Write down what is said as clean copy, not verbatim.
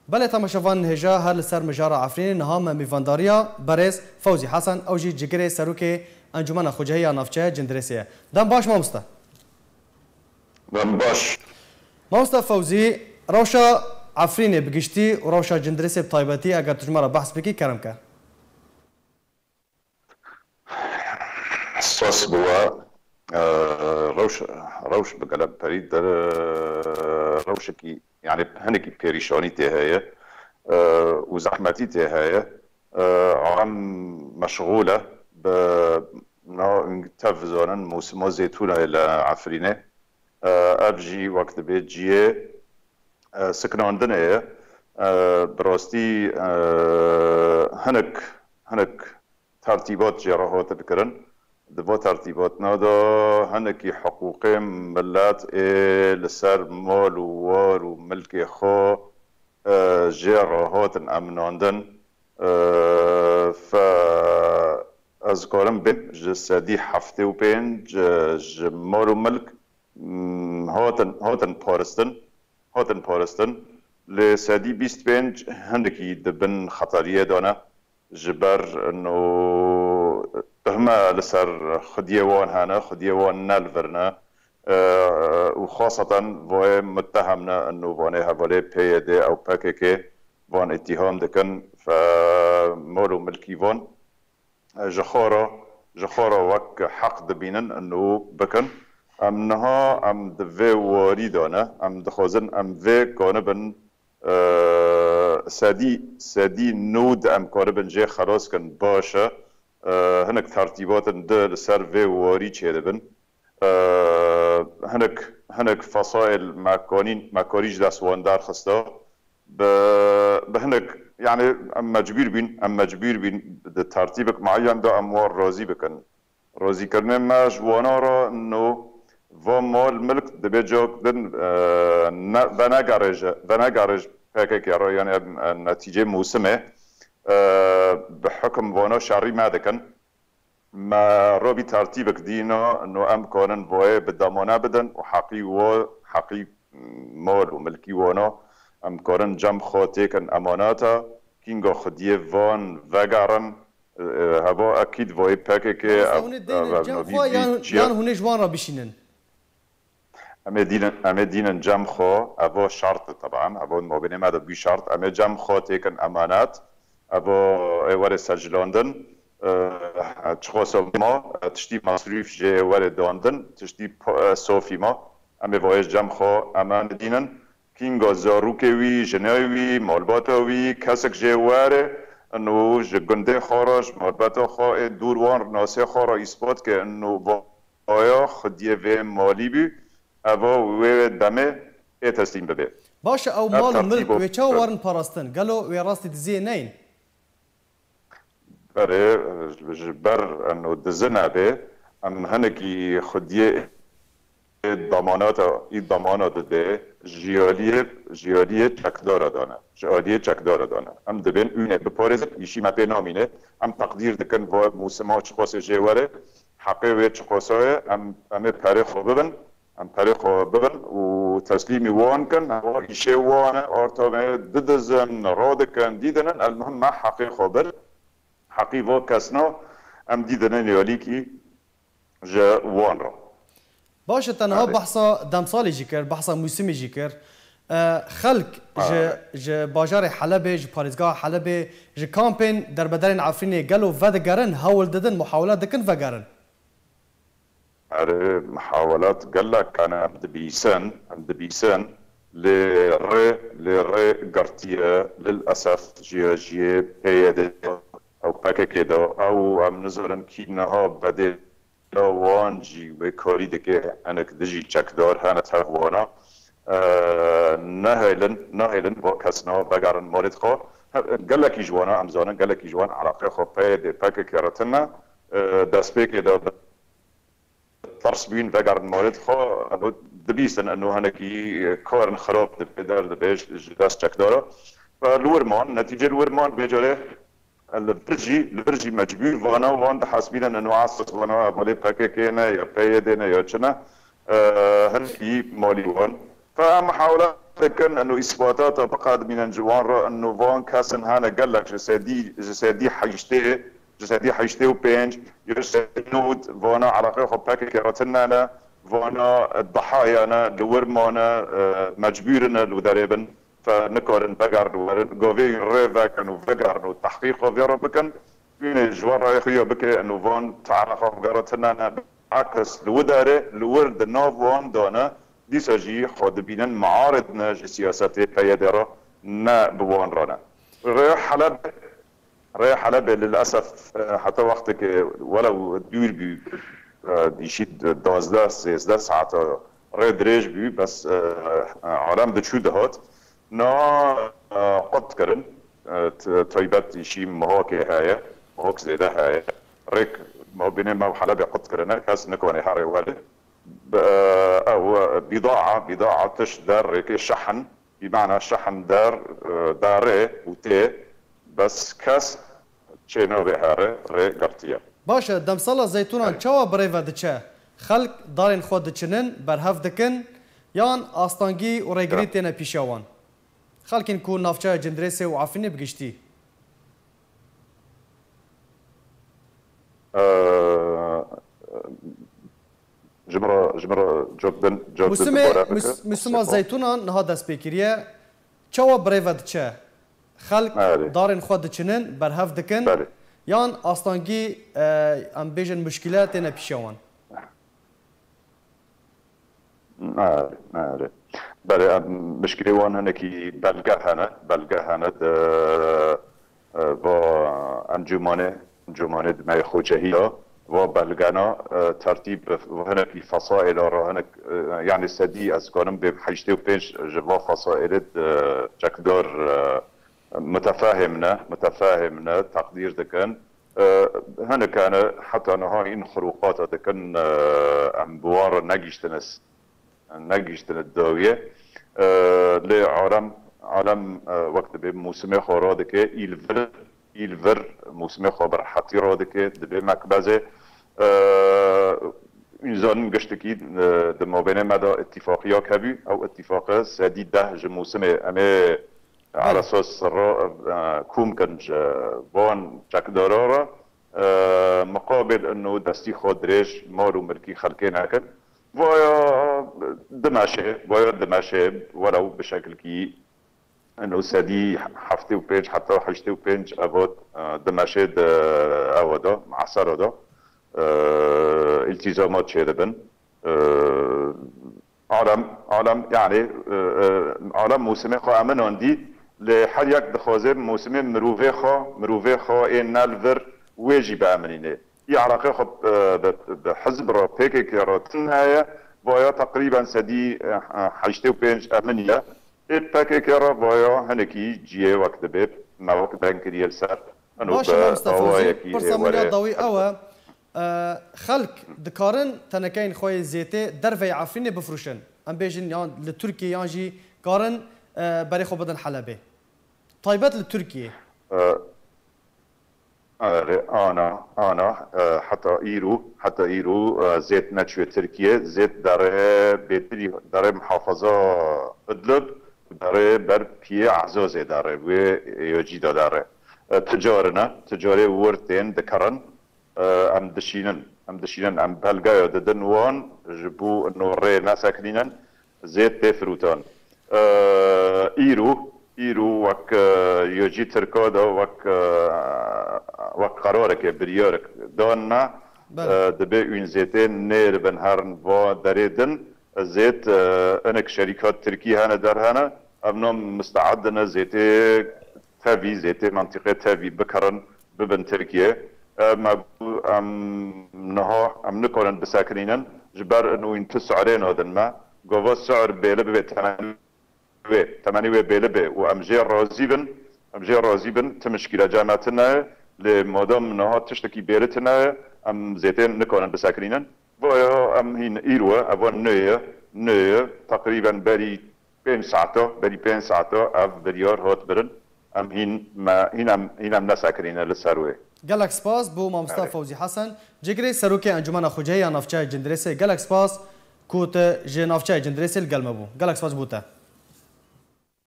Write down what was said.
بله تماشاوان هجا هر لسر مجار عفرین نهام میوانداریا برز فوزی حسن او جی جگری سروک انجمن خوجهی نافچه جندرسیه دم باش مامستا دم باش مامستا فوزی روشا عفرین بگشتی و روشا جندرسی بطایبتی اگر تجمع بحث بکی کرم که ساس بوا روش بقلب بريد روشكي يعني هنكي بيريشاني تهاية وزحمتي تهاية عم مشغولة ب تلفزيون موسم زيتونة إلى عفرينة أبجي وقت بيت جيه سكنان دنيا براستي هنك ترتيبات جراحات بكرن دبا ترتیبات نادا هنکی حقوق ملت لسر مال و وار و ملک خو جراحات امناندن ف از کارم بین جسدی هفته و بین مال و ملک هاتن پارستن لسدی بیست بین هنکی دبن خطریه دانه جبر انه تهمة لسر خديوان هنا خديوان نالفرنا وخاصة وين متهمنا انه واني هفالي بي دي او باكيكي وان اتهام دكن فمولو ملكي وان جخارة وك حق دبينن انه بكن ام نها ام دفي واري دانا ام دخوزن ام في كانبن سادي نود ام كانبن جي خلاص كن باشا هنك ترتيبات ده سيرفي واري تشيدبن هنك فصائل مكاريج دستوان در خسته بهنك يعني مجبور بين ترتيبك معين ده اموال راضي كرنا ما جوانا را انه و مال ملك دبي جاك دن بناقرج هيك يعني نتيجه موسمه بحكم وانا شعري مادكن ما ربي ترتيبك دينا انه امكانا بوي بالضمانه بدن وحقي مال وملكي وانا امكانا جم خاتيكن اماناتا كينغا خديه وان وگرن هوا اكيد بوي باكيكي يعني هوني جوان را بشينن اما دينن جم خو هوا شرط طبعا هوا ما بين ما بي شرط اما جم خاتيكن امانات ابو ايوار سجلاندن تشخوص ما تشتي مصروف جي ور داندن تشتي صوفي ما ام وايج جم خو امان دينن كينغا زاروكوي جناوي مالباتوي كسك جي ور انه جگنده خارج مالباتو خو دوروان ناسه خارا اثبات که انه وایا خدیه و مالی بی ابو و دمه تسلیم بده باشه او مال و ملک و چه وارن پاراستن گلو و راستی دزی نین بر انه دزنا به ام هنکی خدیه ضمانات ده جیالیه چکدار دانه ام دبین اونه بپارز ایشی ما بنامینه ام تقدیر دکن و موسما چخواست جیواره حقه و چخواستای ام پره خواه ببن و تسلیمی وان کن و ایشه وانه آرتامه ددزن راد کن دیدنن المهم ما حقه خواه بر حقي و كسنا ام ديدنا نياليكي جا وان را باشه تنها بحثا دمسالي جيكر بحثا موسمي جيكر خلق ج باجار حلب ج باريزگاه حلب ج كامبين در بدرين عفريني قالوا فدگرن هول ددن محاولات دكن فگرن اره محاولات قال لك كان عبد بيسان لري قرتيه للاسف جي بيد او پاکه كده او ام نظرن كينها بده وانجي وكاري دكه انك دجي چکدار هنه تغوانا نهيلن وكسنا بگرن مورد خو قال لك جوانا امزانا قال لك جوان علاقه خو پاکه كرتنا دست كده طرس بين بگرن مورد خو دبيسن انه هنكي كارن خراب دبدار دبيج دست چکدارا فالورمان نتيجه الورمان بيجره البرجي مجبور وانا وان حاسبين انه عاصت وانا مالي باكيكينا يا بايدنا يا چنا هنكي مالي وان فمحاولات لكن انه اثباتات بقى من جوان را انه فان كاسن هانا قال لك جسدي حيشتي وبينج يرسنود فانا على غير باكي كراتنا فانا الضحايا انا لورمانا مجبورنا لودريبن فنكورن بقر غوفي ريفا كانوا بقر والتحقيق في ربكن بين جوار رايخيو بكي انه فان تعرف قراتنا عكس لوداري لورد نوفون دونا دي سجي خود بينن معارضنا سياسات بيادرة نا بوان رانا ريح حلب للأسف حتى وقتك ولو دور بي يشيد 12 13 ساعات ريد ريج بي بس عالم دشو دهات نا قد كرن طيبات يشي مهوكي هاي مهوك زيدا هاي ريك ما بين ما حلب قد كرنا كاس نكوني حاري والي أو بضاعة تشدر ريك شحن بمعنى شحن داري وتي بس كاس چینو بهاره ری گرتیه. باشه دمسالا زیتونان چوا بریو دچه خلق دارین خود دچنن برهف دکن یان آستانگی و ریگری تینه پیشوان. خلقین کو نافچه جندرسه و عفینه بگشتی. جمرة جبن مسلم زيتونان نهاد سبيكريه چوا بریو دچه خلق دارن خود دچنن برهف دکن یان آستانگی ام بیجن مشکلات نه پیشوان نه بله مشکلی وان هنه کی بلگه هنه با انجمانه دمای خوجهی و بلگانا ترتیب هنه کی فصائل را هنه یعنی سدی از کنم به 85 جوا فصائل چکدار متفاهمنا تقدير دكان هنا كان حتى نهاية إن خروقات دكان أمبوار نجيشتن الدوية لعالم وقت بموسم خورادك إلفر موسم خبر حتيرا دك دبي مكبزة إنسان قشتكي دم بين مدى اتفاقية كبي أو اتفاق سدي ده موسم أمي على أساس كوم كنج وان جاكدارارا مقابل إنه دستي خودريش مارو مركي خلقين هكذا ويا دماشي ولو بشكل كي إنه سدي حفتي وبينج حتى حشتي وبينج أبود دماشي أودا معصر دا التزامات شيدبن عالم يعني عالم موسمي خو أمن عندي لحريك دخوازم موسمي مروفي خو إن نالفر واجب أمنينه يعرقه خب بحزب را بيكي كراتن هاي ويا تقريبا سدي حشتي وبينج أمنية الباكي كرا ويا هنكي جيه وقت بيب ما وقت بانكري السر باشا مصطفى برسامينيا ضوي أوا خلق دكارن تنكين خوي زيتي درفي عفريني بفروشن ام بيجن يان لتركيا يانجي كارن بريخو بدن حلبة طيبات لتركيا انا حتى ايرو زيت ناتشو تركيا زيت دار محافظة ادلب دار بر بي عزوزي دار ويجيدا دار تجاري ورتين دكارن ام دشينن ام بلغايا ددن وان جبو انو ري ناساكنينن زيت بفروتان ايرو وك يجي تركادا وك قرارك بريارك دانا دبي اون زيتين نير بن هرن و دريدن زيت انك شركات تركيا هنا در هنا امنم مستعدنا زيتي منطقة تافي بكرن ببن تركيا ام نكون بساكنين جبر انه ينتسعرين هذا الماء قوة السعر بيلبي 8 بيلبي وامجير رازيبن تمشكيله جامعتنا لمادام انها تشتكي بيرتنا ام زيتين نكون بساكنين ويا ام هين ايروا ابون نيه تقريبا بري 5 ساعات اف بريار هات برن ام هين نساكنين للسروي گلک سپاس بو مامستا فوزی حسن جگری سروکی انجمن خوجهی نافچه جندرسه گلک سپاس کوت ج نافچه جندرسه گلمبو گلک سپاس بوته